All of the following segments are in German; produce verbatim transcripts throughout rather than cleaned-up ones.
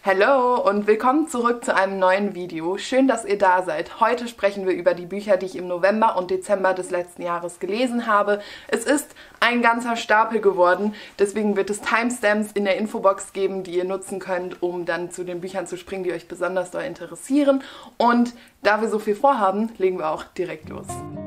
Hallo und willkommen zurück zu einem neuen Video. Schön, dass ihr da seid. Heute sprechen wir über die Bücher, die ich im November und Dezember des letzten Jahres gelesen habe. Es ist ein ganzer Stapel geworden, deswegen wird es Timestamps in der Infobox geben, die ihr nutzen könnt, um dann zu den Büchern zu springen, die euch besonders doll interessieren. Und da wir so viel vorhaben, legen wir auch direkt los.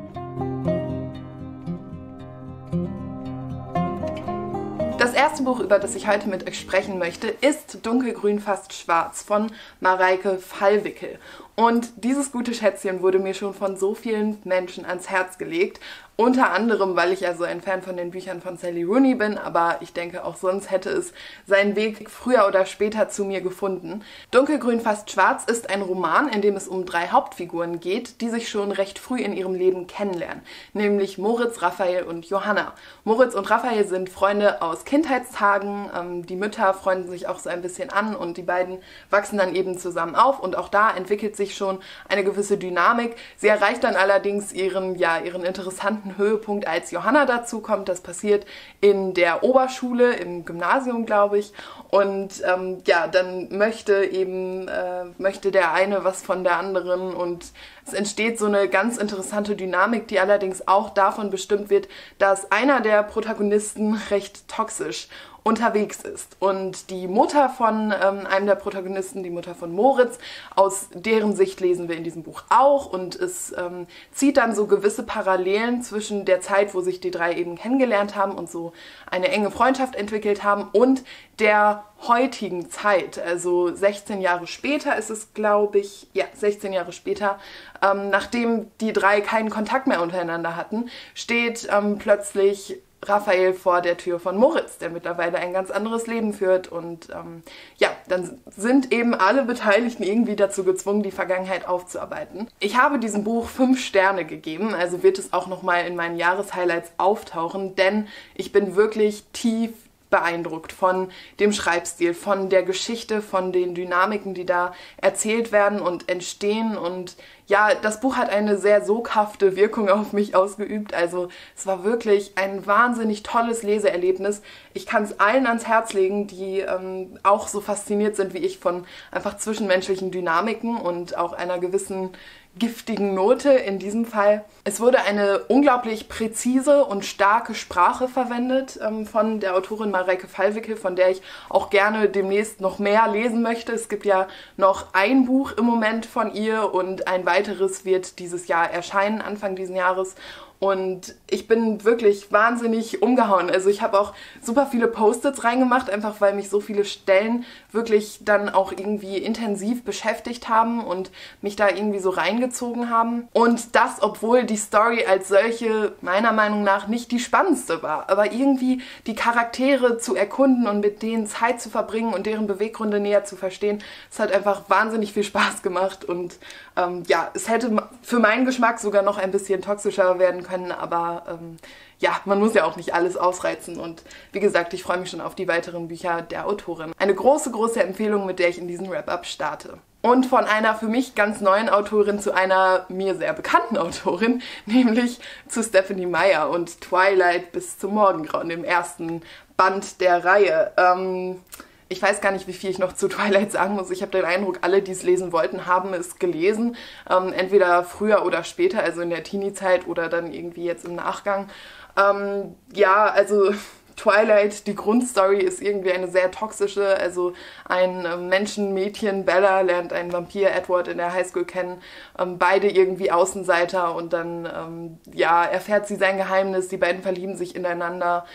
Das erste Buch, über das ich heute mit euch sprechen möchte, ist Dunkelgrün fast schwarz von Mareike Fallwickel. Und dieses gute Schätzchen wurde mir schon von so vielen Menschen ans Herz gelegt. Unter anderem, weil ich ja so ein Fan von den Büchern von Sally Rooney bin, aber ich denke auch sonst hätte es seinen Weg früher oder später zu mir gefunden. Dunkelgrün fast schwarz ist ein Roman, in dem es um drei Hauptfiguren geht, die sich schon recht früh in ihrem Leben kennenlernen, nämlich Moritz, Raphael und Johanna. Moritz und Raphael sind Freunde aus Kindheitstagen, ähm, die Mütter freunden sich auch so ein bisschen an und die beiden wachsen dann eben zusammen auf und auch da entwickelt sich schon eine gewisse Dynamik. Sie erreicht dann allerdings ihren, ja, ihren interessanten Höhepunkt, als Johanna dazu kommt. Das passiert in der Oberschule, im Gymnasium, glaube ich. Und ähm, ja, dann möchte eben äh, möchte der eine was von der anderen und es entsteht so eine ganz interessante Dynamik, die allerdings auch davon bestimmt wird, dass einer der Protagonisten recht toxisch unterwegs ist. Und die Mutter von ähm, einem der Protagonisten, die Mutter von Moritz, aus deren Sicht lesen wir in diesem Buch auch. Und es ähm, zieht dann so gewisse Parallelen zwischen der Zeit, wo sich die drei eben kennengelernt haben und so eine enge Freundschaft entwickelt haben, und der heutigen Zeit. Also sechzehn Jahre später ist es, glaube ich, ja, sechzehn Jahre später, ähm, nachdem die drei keinen Kontakt mehr untereinander hatten, steht ähm, plötzlich Raphael vor der Tür von Moritz, der mittlerweile ein ganz anderes Leben führt, und ähm, ja, dann sind eben alle Beteiligten irgendwie dazu gezwungen, die Vergangenheit aufzuarbeiten. Ich habe diesem Buch fünf Sterne gegeben, also wird es auch nochmal in meinen Jahreshighlights auftauchen, denn ich bin wirklich tief beeindruckt von dem Schreibstil, von der Geschichte, von den Dynamiken, die da erzählt werden und entstehen. Und ja, das Buch hat eine sehr soghafte Wirkung auf mich ausgeübt. Also es war wirklich ein wahnsinnig tolles Leseerlebnis. Ich kann es allen ans Herz legen, die ähm, auch so fasziniert sind wie ich von einfach zwischenmenschlichen Dynamiken und auch einer gewissen giftigen Note in diesem Fall. Es wurde eine unglaublich präzise und starke Sprache verwendet ähm, von der Autorin Mareike Fallwickel, von der ich auch gerne demnächst noch mehr lesen möchte. Es gibt ja noch ein Buch im Moment von ihr und ein weiteres wird dieses Jahr erscheinen, Anfang dieses Jahres. Und ich bin wirklich wahnsinnig umgehauen. Also ich habe auch super viele Post-its reingemacht, einfach weil mich so viele Stellen wirklich dann auch irgendwie intensiv beschäftigt haben und mich da irgendwie so reingezogen haben. Und das, obwohl die Story als solche meiner Meinung nach nicht die spannendste war. Aber irgendwie die Charaktere zu erkunden und mit denen Zeit zu verbringen und deren Beweggründe näher zu verstehen, es hat einfach wahnsinnig viel Spaß gemacht. Und ähm, ja, es hätte für meinen Geschmack sogar noch ein bisschen toxischer werden können, aber ähm, ja, man muss ja auch nicht alles ausreizen, und wie gesagt, ich freue mich schon auf die weiteren Bücher der Autorin. Eine große, große Empfehlung, mit der ich in diesen Wrap-Up starte. Und von einer für mich ganz neuen Autorin zu einer mir sehr bekannten Autorin, nämlich zu Stephenie Meyer und Twilight bis zum Morgengrauen, dem ersten Band der Reihe. Ähm, Ich weiß gar nicht, wie viel ich noch zu Twilight sagen muss. Ich habe den Eindruck, alle, die es lesen wollten, haben es gelesen. Ähm, entweder früher oder später, also in der Teenie-Zeit oder dann irgendwie jetzt im Nachgang. Ähm, ja, also Twilight, die Grundstory ist irgendwie eine sehr toxische. Also ein äh, Menschenmädchen, Bella, lernt einen Vampir, Edward, in der Highschool kennen. Ähm, beide irgendwie Außenseiter, und dann ähm, ja, erfährt sie sein Geheimnis. Die beiden verlieben sich ineinander.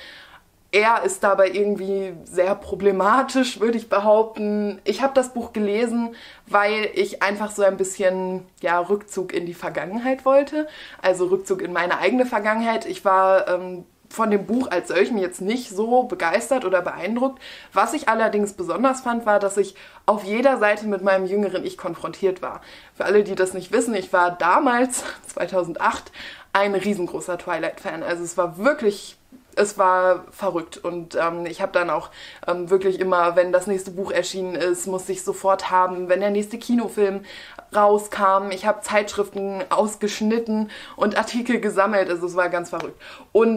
Er ist dabei irgendwie sehr problematisch, würde ich behaupten. Ich habe das Buch gelesen, weil ich einfach so ein bisschen, ja, Rückzug in die Vergangenheit wollte. Also Rückzug in meine eigene Vergangenheit. Ich war ähm, von dem Buch als solchen jetzt nicht so begeistert oder beeindruckt. Was ich allerdings besonders fand, war, dass ich auf jeder Seite mit meinem jüngeren Ich konfrontiert war. Für alle, die das nicht wissen, ich war damals, zweitausendacht, ein riesengroßer Twilight-Fan. Also es war wirklich... Es war verrückt, und ähm, ich habe dann auch ähm, wirklich immer, wenn das nächste Buch erschienen ist, musste ich sofort haben, wenn der nächste Kinofilm rauskam. Ich habe Zeitschriften ausgeschnitten und Artikel gesammelt, also es war ganz verrückt. Und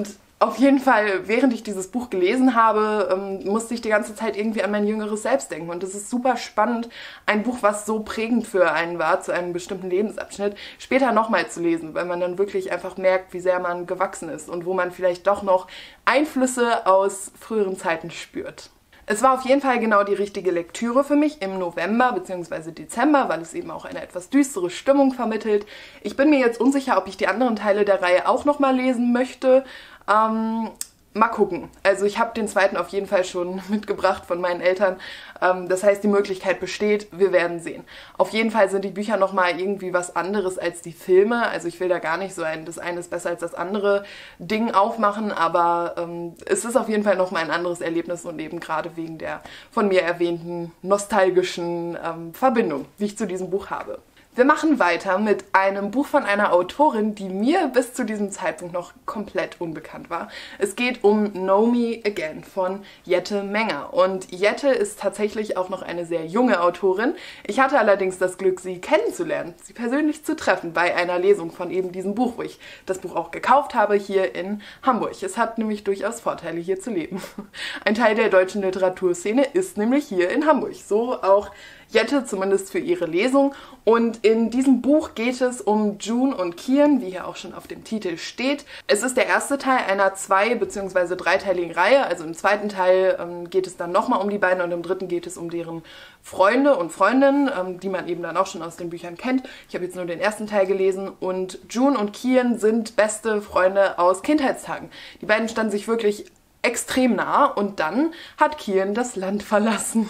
Auf jeden Fall, während ich dieses Buch gelesen habe, ähm, musste ich die ganze Zeit irgendwie an mein jüngeres Selbst denken. Und es ist super spannend, ein Buch, was so prägend für einen war, zu einem bestimmten Lebensabschnitt, später nochmal zu lesen, weil man dann wirklich einfach merkt, wie sehr man gewachsen ist und wo man vielleicht doch noch Einflüsse aus früheren Zeiten spürt. Es war auf jeden Fall genau die richtige Lektüre für mich im November bzw. Dezember, weil es eben auch eine etwas düstere Stimmung vermittelt. Ich bin mir jetzt unsicher, ob ich die anderen Teile der Reihe auch nochmal lesen möchte. Ähm, mal gucken. Also ich habe den zweiten auf jeden Fall schon mitgebracht von meinen Eltern. Ähm, das heißt, die Möglichkeit besteht, wir werden sehen. Auf jeden Fall sind die Bücher nochmal irgendwie was anderes als die Filme. Also ich will da gar nicht so ein, das eine ist besser als das andere Ding aufmachen, aber ähm, es ist auf jeden Fall nochmal ein anderes Erlebnis und eben gerade wegen der von mir erwähnten nostalgischen ähm, Verbindung, die ich zu diesem Buch habe. Wir machen weiter mit einem Buch von einer Autorin, die mir bis zu diesem Zeitpunkt noch komplett unbekannt war. Es geht um Know Me Again von Jette Menger. Und Jette ist tatsächlich auch noch eine sehr junge Autorin. Ich hatte allerdings das Glück, sie kennenzulernen, sie persönlich zu treffen bei einer Lesung von eben diesem Buch, wo ich das Buch auch gekauft habe hier in Hamburg. Es hat nämlich durchaus Vorteile, hier zu leben. Ein Teil der deutschen Literaturszene ist nämlich hier in Hamburg. So auch Jette, zumindest für ihre Lesung. Und in diesem Buch geht es um June und Kian, wie hier auch schon auf dem Titel steht. Es ist der erste Teil einer zwei- bzw. dreiteiligen Reihe. Also im zweiten Teil ähm, geht es dann nochmal um die beiden und im dritten geht es um deren Freunde und Freundinnen, ähm, die man eben dann auch schon aus den Büchern kennt. Ich habe jetzt nur den ersten Teil gelesen und June und Kian sind beste Freunde aus Kindheitstagen. Die beiden standen sich wirklich extrem nah und dann hat Kian das Land verlassen.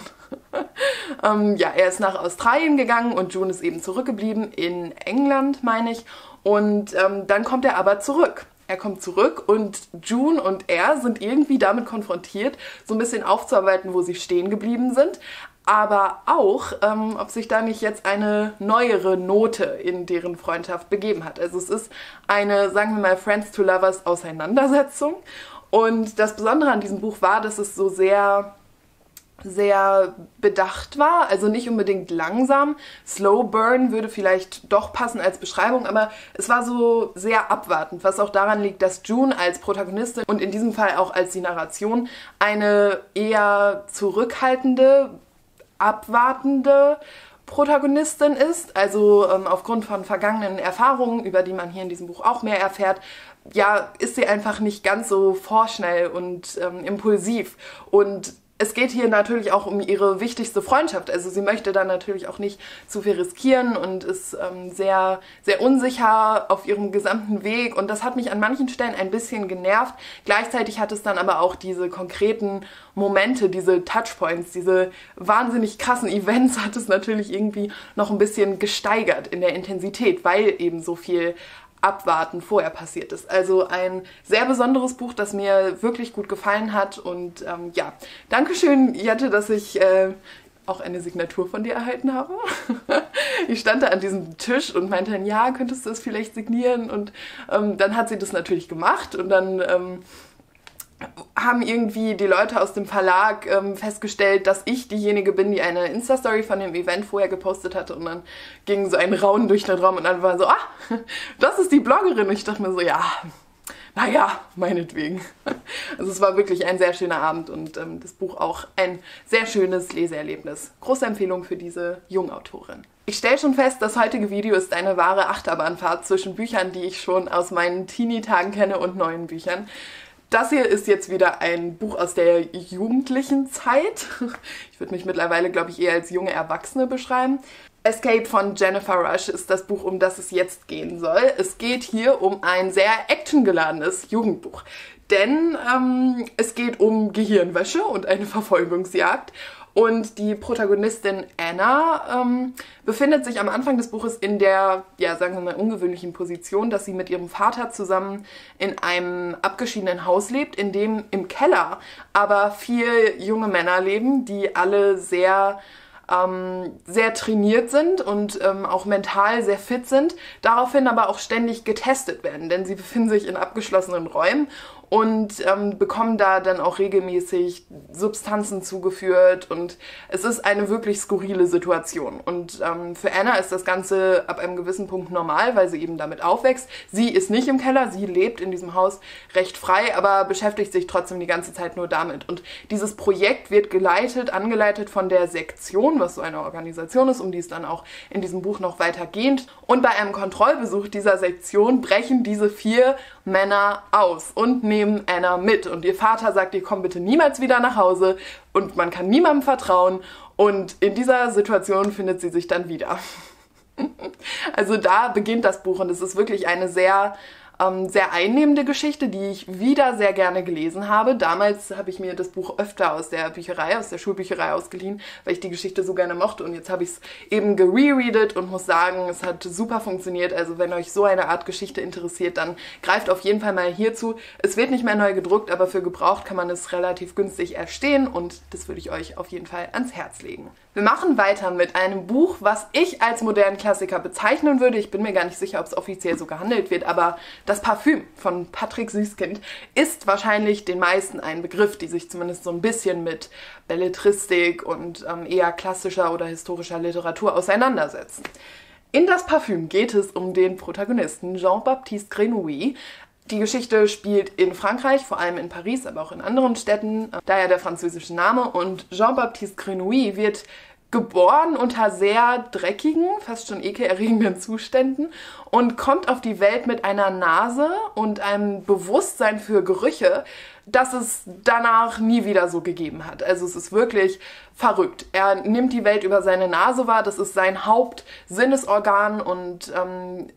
ähm, ja, er ist nach Australien gegangen und June ist eben zurückgeblieben in England, meine ich. Und ähm, dann kommt er aber zurück. Er kommt zurück und June und er sind irgendwie damit konfrontiert, so ein bisschen aufzuarbeiten, wo sie stehen geblieben sind. Aber auch, ähm, ob sich da nicht jetzt eine neuere Note in deren Freundschaft begeben hat. Also es ist eine, sagen wir mal, Friends to Lovers Auseinandersetzung. Und das Besondere an diesem Buch war, dass es so sehr... sehr bedacht war, also nicht unbedingt langsam. Slow Burn würde vielleicht doch passen als Beschreibung, aber es war so sehr abwartend, was auch daran liegt, dass June als Protagonistin und in diesem Fall auch als die Narration eine eher zurückhaltende, abwartende Protagonistin ist, also ähm, aufgrund von vergangenen Erfahrungen, über die man hier in diesem Buch auch mehr erfährt, ja, ist sie einfach nicht ganz so vorschnell und ähm, impulsiv und es geht hier natürlich auch um ihre wichtigste Freundschaft. Also sie möchte dann natürlich auch nicht zu viel riskieren und ist ähm, sehr, sehr unsicher auf ihrem gesamten Weg. Und das hat mich an manchen Stellen ein bisschen genervt. Gleichzeitig hat es dann aber auch diese konkreten Momente, diese Touchpoints, diese wahnsinnig krassen Events hat es natürlich irgendwie noch ein bisschen gesteigert in der Intensität, weil eben so viel Abwarten vorher passiert ist. Also ein sehr besonderes Buch, das mir wirklich gut gefallen hat und ähm, ja, Dankeschön, Jette, dass ich äh, auch eine Signatur von dir erhalten habe. Ich stand da an diesem Tisch und meinte dann, ja, könntest du es vielleicht signieren und ähm, dann hat sie das natürlich gemacht und dann ähm, haben irgendwie die Leute aus dem Verlag ähm, festgestellt, dass ich diejenige bin, die eine Insta-Story von dem Event vorher gepostet hatte und dann ging so ein Raunen durch den Raum und dann war so, ah, das ist die Bloggerin. Und ich dachte mir so, ja, naja, meinetwegen. Also es war wirklich ein sehr schöner Abend und ähm, das Buch auch ein sehr schönes Leseerlebnis. Große Empfehlung für diese Jungautorin. Ich stelle schon fest, das heutige Video ist eine wahre Achterbahnfahrt zwischen Büchern, die ich schon aus meinen Teenie-Tagen kenne und neuen Büchern. Das hier ist jetzt wieder ein Buch aus der jugendlichen Zeit. Ich würde mich mittlerweile, glaube ich, eher als junge Erwachsene beschreiben. Escape von Jennifer Rush ist das Buch, um das es jetzt gehen soll. Es geht hier um ein sehr actiongeladenes Jugendbuch. Denn ähm, es geht um Gehirnwäsche und eine Verfolgungsjagd. Und die Protagonistin Anna ähm, befindet sich am Anfang des Buches in der, ja, sagen wir mal, ungewöhnlichen Position, dass sie mit ihrem Vater zusammen in einem abgeschiedenen Haus lebt, in dem im Keller aber vier junge Männer leben, die alle sehr... Ähm, sehr trainiert sind und ähm, auch mental sehr fit sind, daraufhin aber auch ständig getestet werden, denn sie befinden sich in abgeschlossenen Räumen und ähm, bekommen da dann auch regelmäßig Substanzen zugeführt und es ist eine wirklich skurrile Situation. Und ähm, für Anna ist das Ganze ab einem gewissen Punkt normal, weil sie eben damit aufwächst. Sie ist nicht im Keller, sie lebt in diesem Haus recht frei, aber beschäftigt sich trotzdem die ganze Zeit nur damit. Und dieses Projekt wird geleitet, angeleitet von der Sektion, was so eine Organisation ist, um die es dann auch in diesem Buch noch weiter geht. Und bei einem Kontrollbesuch dieser Sektion brechen diese vier Männer aus und nehmen Anna mit. Und ihr Vater sagt, ihr kommt bitte niemals wieder nach Hause und man kann niemandem vertrauen. Und in dieser Situation findet sie sich dann wieder. Also da beginnt das Buch und es ist wirklich eine sehr Ähm, sehr einnehmende Geschichte, die ich wieder sehr gerne gelesen habe. Damals habe ich mir das Buch öfter aus der Bücherei, aus der Schulbücherei ausgeliehen, weil ich die Geschichte so gerne mochte und jetzt habe ich es eben gerereadet und muss sagen, es hat super funktioniert. Also wenn euch so eine Art Geschichte interessiert, dann greift auf jeden Fall mal hierzu. Es wird nicht mehr neu gedruckt, aber für gebraucht kann man es relativ günstig erstehen und das würde ich euch auf jeden Fall ans Herz legen. Wir machen weiter mit einem Buch, was ich als modernen Klassiker bezeichnen würde. Ich bin mir gar nicht sicher, ob es offiziell so gehandelt wird, aber Das Parfüm von Patrick Süskind ist wahrscheinlich den meisten ein Begriff, die sich zumindest so ein bisschen mit Belletristik und ähm, eher klassischer oder historischer Literatur auseinandersetzen. In Das Parfüm geht es um den Protagonisten Jean-Baptiste Grenouille. Die Geschichte spielt in Frankreich, vor allem in Paris, aber auch in anderen Städten, daher der französische Name. Und Jean-Baptiste Grenouille wird geboren unter sehr dreckigen, fast schon ekelerregenden Zuständen und kommt auf die Welt mit einer Nase und einem Bewusstsein für Gerüche, das es danach nie wieder so gegeben hat. Also es ist wirklich verrückt. Er nimmt die Welt über seine Nase wahr, das ist sein Hauptsinnesorgan und ähm,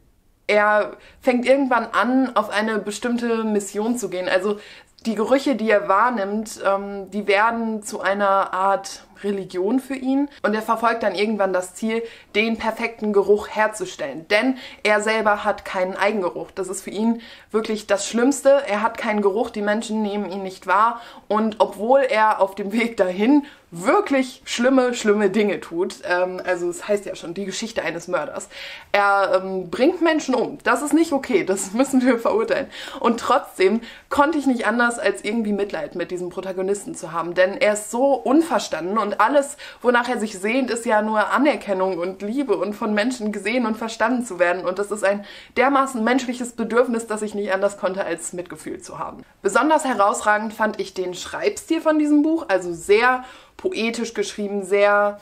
er fängt irgendwann an, auf eine bestimmte Mission zu gehen. Also die Gerüche, die er wahrnimmt, ähm, die werden zu einer Art Religion für ihn und er verfolgt dann irgendwann das Ziel, den perfekten Geruch herzustellen. Denn er selber hat keinen Eigengeruch. Das ist für ihn wirklich das Schlimmste. Er hat keinen Geruch, die Menschen nehmen ihn nicht wahr und obwohl er auf dem Weg dahin wirklich schlimme, schlimme Dinge tut, ähm, also es heißt ja schon, die Geschichte eines Mörders. Er ähm, bringt Menschen um. Das ist nicht okay, das müssen wir verurteilen. Und trotzdem konnte ich nicht anders, als irgendwie Mitleid mit diesem Protagonisten zu haben, denn er ist so unverstanden und alles, wonach er sich sehnt, ist ja nur Anerkennung und Liebe und von Menschen gesehen und verstanden zu werden. Und das ist ein dermaßen menschliches Bedürfnis, dass ich nicht anders konnte, als Mitgefühl zu haben. Besonders herausragend fand ich den Schreibstil von diesem Buch, also sehr poetisch geschrieben, sehr,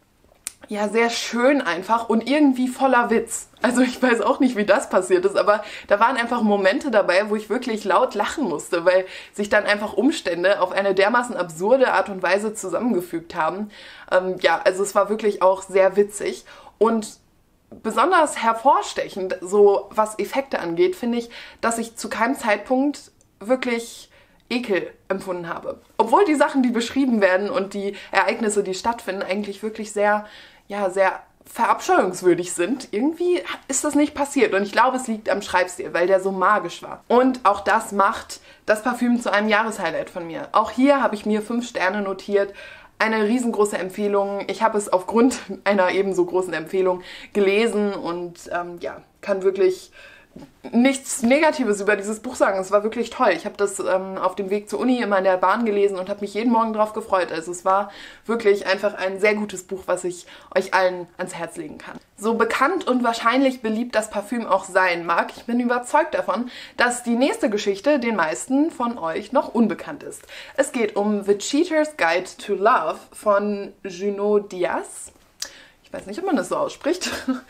ja, sehr schön einfach und irgendwie voller Witz. Also ich weiß auch nicht, wie das passiert ist, aber da waren einfach Momente dabei, wo ich wirklich laut lachen musste, weil sich dann einfach Umstände auf eine dermaßen absurde Art und Weise zusammengefügt haben. Ähm, ja, also es war wirklich auch sehr witzig und besonders hervorstechend, so was Effekte angeht, finde ich, dass ich zu keinem Zeitpunkt wirklich Ekel empfunden habe. Obwohl die Sachen, die beschrieben werden und die Ereignisse, die stattfinden, eigentlich wirklich sehr, ja, sehr verabscheuungswürdig sind. Irgendwie ist das nicht passiert und ich glaube, es liegt am Schreibstil, weil der so magisch war. Und auch das macht Das Parfüm zu einem Jahreshighlight von mir. Auch hier habe ich mir fünf Sterne notiert. Eine riesengroße Empfehlung. Ich habe es aufgrund einer ebenso großen Empfehlung gelesen und ähm, ja, kann wirklich nichts Negatives über dieses Buch sagen. Es war wirklich toll. Ich habe das ähm, auf dem Weg zur Uni immer in der Bahn gelesen und habe mich jeden Morgen drauf gefreut. Also es war wirklich einfach ein sehr gutes Buch, was ich euch allen ans Herz legen kann. So bekannt und wahrscheinlich beliebt Das Parfüm auch sein mag, ich bin überzeugt davon, dass die nächste Geschichte den meisten von euch noch unbekannt ist. Es geht um The Cheater's Guide to Love von Junot Diaz. Ich weiß nicht, ob man das so ausspricht.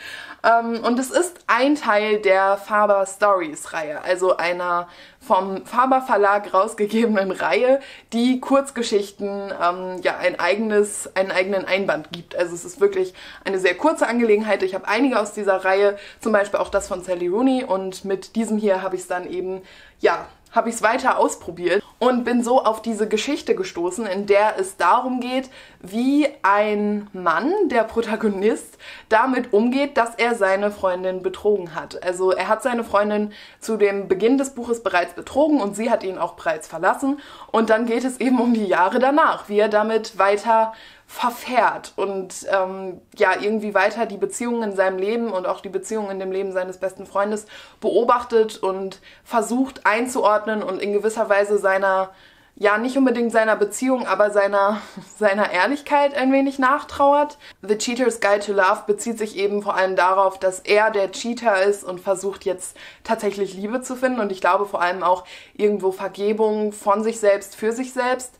Und es ist ein Teil der Faber Stories Reihe, also einer vom Faber Verlag rausgegebenen Reihe, die Kurzgeschichten ähm, ja ein eigenes, einen eigenen Einband gibt. Also es ist wirklich eine sehr kurze Angelegenheit. Ich habe einige aus dieser Reihe, zum Beispiel auch das von Sally Rooney und mit diesem hier habe ich es dann eben, ja, habe ich es weiter ausprobiert. und bin so auf diese Geschichte gestoßen, in der es darum geht, wie ein Mann, der Protagonist, damit umgeht, dass er seine Freundin betrogen hat. Also er hat seine Freundin zu dem Beginn des Buches bereits betrogen und sie hat ihn auch bereits verlassen. Und dann geht es eben um die Jahre danach, wie er damit weiter verfährt und ähm, ja irgendwie weiter die Beziehungen in seinem Leben und auch die Beziehungen in dem Leben seines besten Freundes beobachtet und versucht einzuordnen und in gewisser Weise seiner, ja nicht unbedingt seiner Beziehung, aber seiner, seiner Ehrlichkeit ein wenig nachtrauert. The Cheater's Guide to Love bezieht sich eben vor allem darauf, dass er der Cheater ist und versucht jetzt tatsächlich Liebe zu finden und ich glaube vor allem auch irgendwo Vergebung von sich selbst für sich selbst.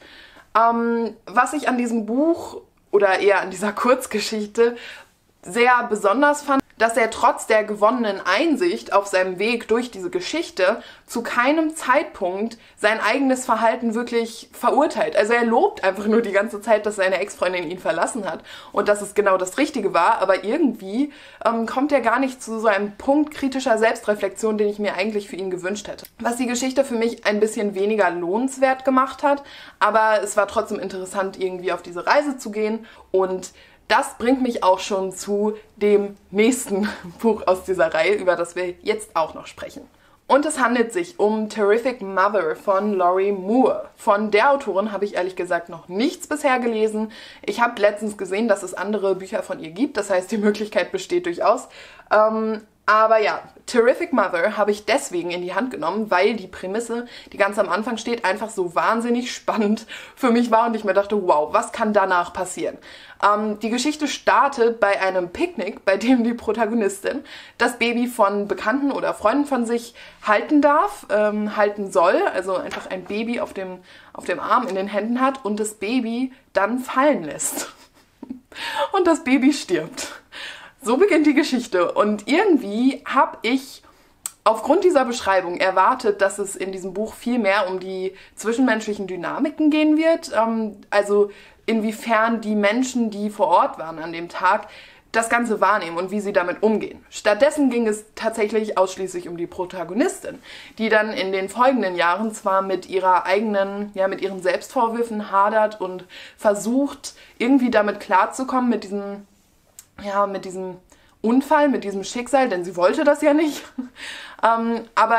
Ähm, was ich an diesem Buch oder eher an dieser Kurzgeschichte sehr besonders fand, dass er trotz der gewonnenen Einsicht auf seinem Weg durch diese Geschichte zu keinem Zeitpunkt sein eigenes Verhalten wirklich verurteilt. Also er lobt einfach nur die ganze Zeit, dass seine Ex-Freundin ihn verlassen hat und dass es genau das Richtige war, aber irgendwie ähm, kommt er gar nicht zu so einem Punkt kritischer Selbstreflexion, den ich mir eigentlich für ihn gewünscht hätte. Was die Geschichte für mich ein bisschen weniger lohnenswert gemacht hat, aber es war trotzdem interessant, irgendwie auf diese Reise zu gehen und das bringt mich auch schon zu dem nächsten Buch aus dieser Reihe, über das wir jetzt auch noch sprechen. Und es handelt sich um Terrific Mother von Lori Moore. Von der Autorin habe ich ehrlich gesagt noch nichts bisher gelesen. Ich habe letztens gesehen, dass es andere Bücher von ihr gibt, das heißt, die Möglichkeit besteht durchaus. Ähm, aber ja, Terrific Mother habe ich deswegen in die Hand genommen, weil die Prämisse, die ganz am Anfang steht, einfach so wahnsinnig spannend für mich war und ich mir dachte, wow, was kann danach passieren? Ähm, die Geschichte startet bei einem Picknick, bei dem die Protagonistin das Baby von Bekannten oder Freunden von sich halten darf, ähm, halten soll, also einfach ein Baby auf dem, auf dem Arm in den Händen hat und das Baby dann fallen lässt. Und das Baby stirbt. So beginnt die Geschichte und irgendwie habe ich aufgrund dieser Beschreibung erwartet, dass es in diesem Buch viel mehr um die zwischenmenschlichen Dynamiken gehen wird, ähm, also inwiefern die Menschen, die vor Ort waren an dem Tag, das Ganze wahrnehmen und wie sie damit umgehen. Stattdessen ging es tatsächlich ausschließlich um die Protagonistin, die dann in den folgenden Jahren zwar mit ihrer eigenen, ja mit ihren Selbstvorwürfen hadert und versucht irgendwie damit klarzukommen, mit diesem ja, mit diesem Unfall, mit diesem Schicksal, denn sie wollte das ja nicht. ähm, aber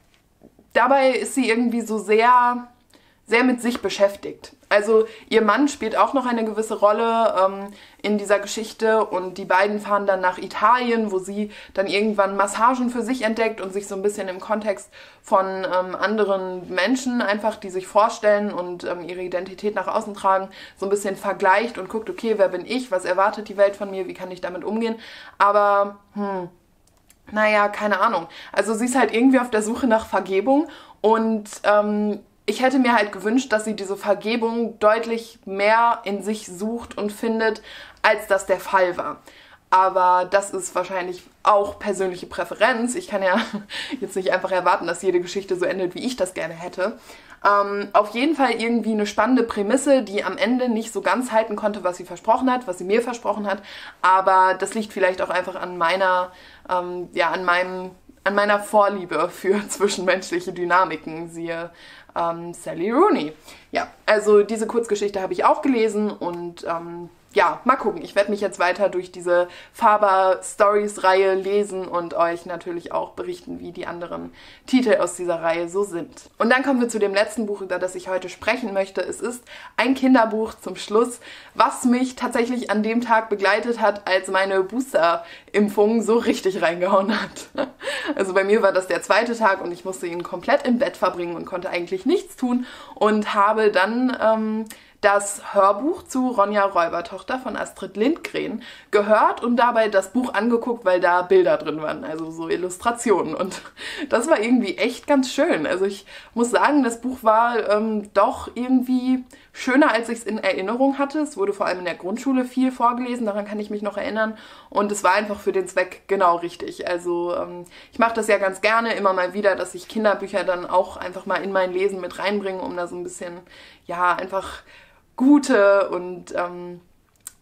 dabei ist sie irgendwie so sehr, sehr mit sich beschäftigt. Also ihr Mann spielt auch noch eine gewisse Rolle ähm, in dieser Geschichte und die beiden fahren dann nach Italien, wo sie dann irgendwann Massagen für sich entdeckt und sich so ein bisschen im Kontext von ähm, anderen Menschen einfach, die sich vorstellen und ähm, ihre Identität nach außen tragen, so ein bisschen vergleicht und guckt, okay, wer bin ich, was erwartet die Welt von mir, wie kann ich damit umgehen, aber hm, naja, keine Ahnung. Also sie ist halt irgendwie auf der Suche nach Vergebung und ähm, ich hätte mir halt gewünscht, dass sie diese Vergebung deutlich mehr in sich sucht und findet, als das der Fall war. Aber das ist wahrscheinlich auch persönliche Präferenz. Ich kann ja jetzt nicht einfach erwarten, dass jede Geschichte so endet, wie ich das gerne hätte. Ähm, auf jeden Fall irgendwie eine spannende Prämisse, die am Ende nicht so ganz halten konnte, was sie versprochen hat, was sie mir versprochen hat. Aber das liegt vielleicht auch einfach an meiner, ähm, ja, an meinem, an meiner Vorliebe für zwischenmenschliche Dynamiken, siehe ähm, Sally Rooney. Ja, also diese Kurzgeschichte habe ich auch gelesen und ähm, ja, mal gucken. Ich werde mich jetzt weiter durch diese Faber-Stories-Reihe lesen und euch natürlich auch berichten, wie die anderen Titel aus dieser Reihe so sind. Und dann kommen wir zu dem letzten Buch, über das ich heute sprechen möchte. Es ist ein Kinderbuch zum Schluss, was mich tatsächlich an dem Tag begleitet hat, als meine Booster-Impfung so richtig reingehauen hat. Also bei mir war das der zweite Tag und ich musste ihn komplett im Bett verbringen und konnte eigentlich nichts tun und habe dann ähm, das Hörbuch zu Ronja Räubertochter von Astrid Lindgren gehört und dabei das Buch angeguckt, weil da Bilder drin waren, also so Illustrationen. Und das war irgendwie echt ganz schön. Also ich muss sagen, das Buch war ähm, doch irgendwie schöner, als ich es in Erinnerung hatte. Es wurde vor allem in der Grundschule viel vorgelesen, daran kann ich mich noch erinnern. Und es war einfach für den Zweck genau richtig. Also ähm, ich mache das ja ganz gerne immer mal wieder, dass ich Kinderbücher dann auch einfach mal in mein Lesen mit reinbringe, um da so ein bisschen, ja, einfach gute und ähm,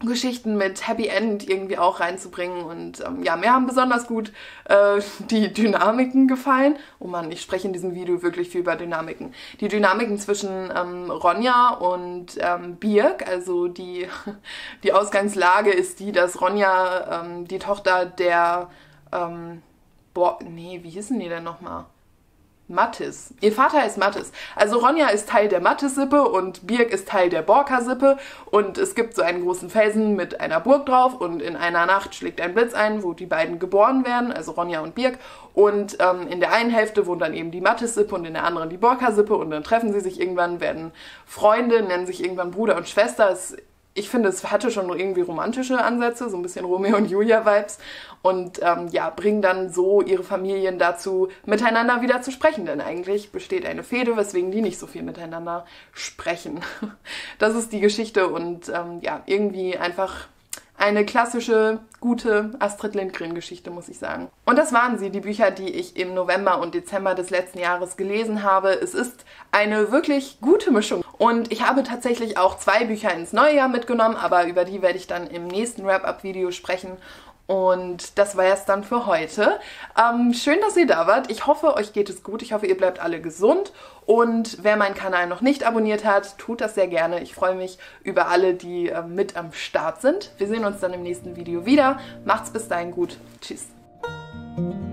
Geschichten mit Happy End irgendwie auch reinzubringen. Und ähm, ja, mir haben besonders gut äh, die Dynamiken gefallen. Oh Mann, ich spreche in diesem Video wirklich viel über Dynamiken. Die Dynamiken zwischen ähm, Ronja und ähm, Birk, also die, die Ausgangslage ist die, dass Ronja ähm, die Tochter der, ähm, boah, nee, wie hießen die denn nochmal? Mattis. Ihr Vater ist Mattis. Also Ronja ist Teil der Mattis-Sippe und Birk ist Teil der Borka-Sippe und es gibt so einen großen Felsen mit einer Burg drauf und in einer Nacht schlägt ein Blitz ein, wo die beiden geboren werden, also Ronja und Birk, und ähm, in der einen Hälfte wohnt dann eben die Mattis-Sippe und in der anderen die Borka-Sippe und dann treffen sie sich irgendwann, werden Freunde, nennen sich irgendwann Bruder und Schwester. Es Ich finde, es hatte schon irgendwie romantische Ansätze, so ein bisschen Romeo und Julia-Vibes und ähm, ja, bringen dann so ihre Familien dazu, miteinander wieder zu sprechen, denn eigentlich besteht eine Fehde, weswegen die nicht so viel miteinander sprechen. Das ist die Geschichte und ähm, ja, irgendwie einfach eine klassische, gute Astrid Lindgren-Geschichte, muss ich sagen. Und das waren sie, die Bücher, die ich im November und Dezember des letzten Jahres gelesen habe. Es ist eine wirklich gute Mischung. Und ich habe tatsächlich auch zwei Bücher ins neue Jahr mitgenommen, aber über die werde ich dann im nächsten Wrap-Up-Video sprechen. Und das war es dann für heute. Ähm, schön, dass ihr da wart. Ich hoffe, euch geht es gut. Ich hoffe, ihr bleibt alle gesund. Und wer meinen Kanal noch nicht abonniert hat, tut das sehr gerne. Ich freue mich über alle, die äh, mit am Start sind. Wir sehen uns dann im nächsten Video wieder. Macht's bis dahin gut. Tschüss.